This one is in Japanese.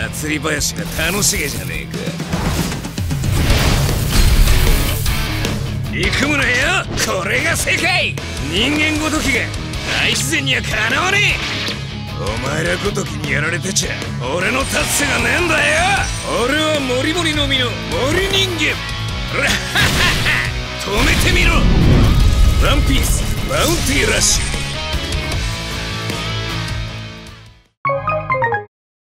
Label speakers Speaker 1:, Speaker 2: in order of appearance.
Speaker 1: 祭り林が楽しげじゃねえか。憎むなよ、これが世界。人間ごときが大自然にはかなわねえ。お前らごときにやられてちゃ俺の達成がねえんだよ。俺はモリモリの実の森人間。止めてみろ。ワンピースバウンティーラッシュ。